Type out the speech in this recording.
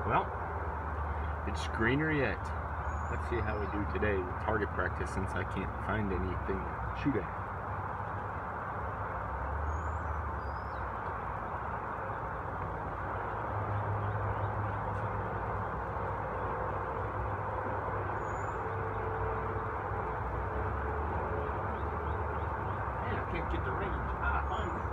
Well, it's greener yet. Let's see how we do today with target practice since I can't find anything to shoot at. Man, I can't get the range. Find it.